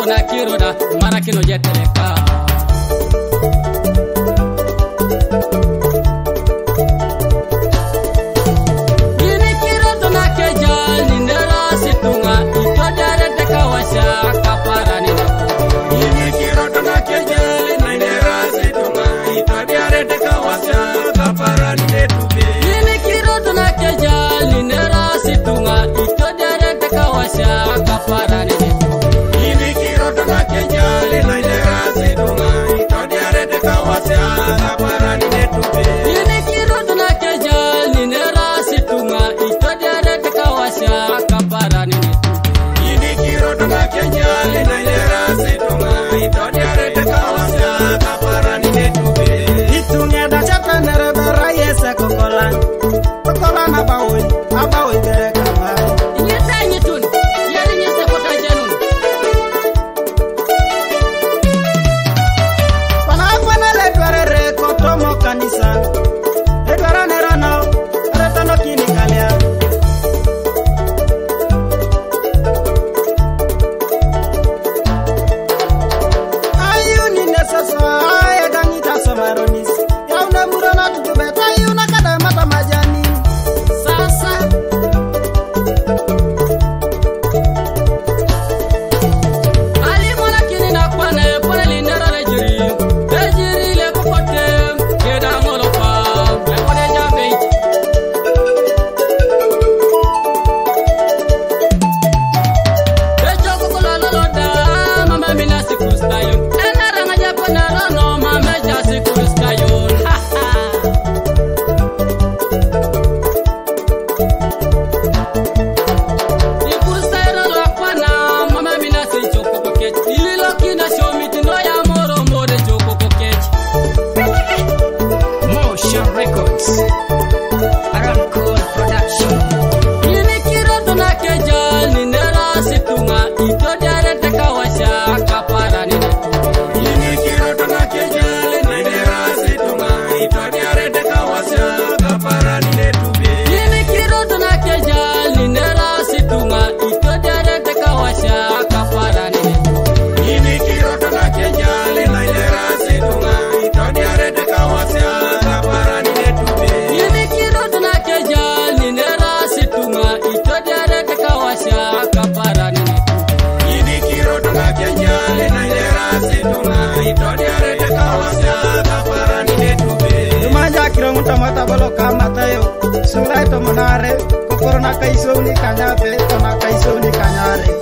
na kiroda mara kino jeteleka. Ini kiroda na kejal ni nera situnga ito dare teka washa kapara ni nakubi. Ini kiroda na kejal ni nera situnga ito dare teka washa kapara ni nakubi. Ini kiroda na kejal ni nera situnga ito dare teka washa kapara ni nakubi. Ini kiroda na kejal ni nera situnga ito dare teka washa kapara ni nakubi. Ini kiroda na kejal ni nera situnga ito dare teka washa kapara ni nakubi. Ini kiroda na kejal ni nera situnga ito dare teka washa kapara ni nakubi. Itunge da chapa nere bara yesa kokolan. Kokolan abawi bere kama. Nyeta nyetun, yari nyesa kota janun. Pana le dware re kotomo kanisa. E dwara nera no, retano kini kalia. Ayuni nesaso ay gangita somaronis. Yauna murana tubeta ayuna kada mata majani. Sasa Ali mona kini na kwane pone linera le jiri le kokote keda ngolo pa le kone jambe. Echo kokolo loda mama mina sikustayon enara ngaja panara no mama ja sikustayon. Sikustayon lo kwana mama mina si choko koket ililo kina show mitindo ya moro mode choko koket. Motion Records, Aramcool Production. Ini kirodo na kejal ni nera situnga ito dare teka washa kapara ni nakubi. Ini kiroda na kejal ni nera situnga ito dare teka washa kapara ni nakubi. Ini kirodo na kejal ni nera situnga ito dare teka washa kapara ni nakubi. Ini kiroda na kejal ni nera situnga ito dare teka washa kapara ni nakubi. Ini kirodo na kejal ni nera situnga ito dare teka washa kapara ni nakubi. Ini kiroda na kejal ni nera situnga ito dare teka washa kapara ni nakubi. Tumaja kiro mutamata balo kamata yo. Sulai to monare, kokoro na kaiso ni kanyabe, to na kaiso ni kanyare.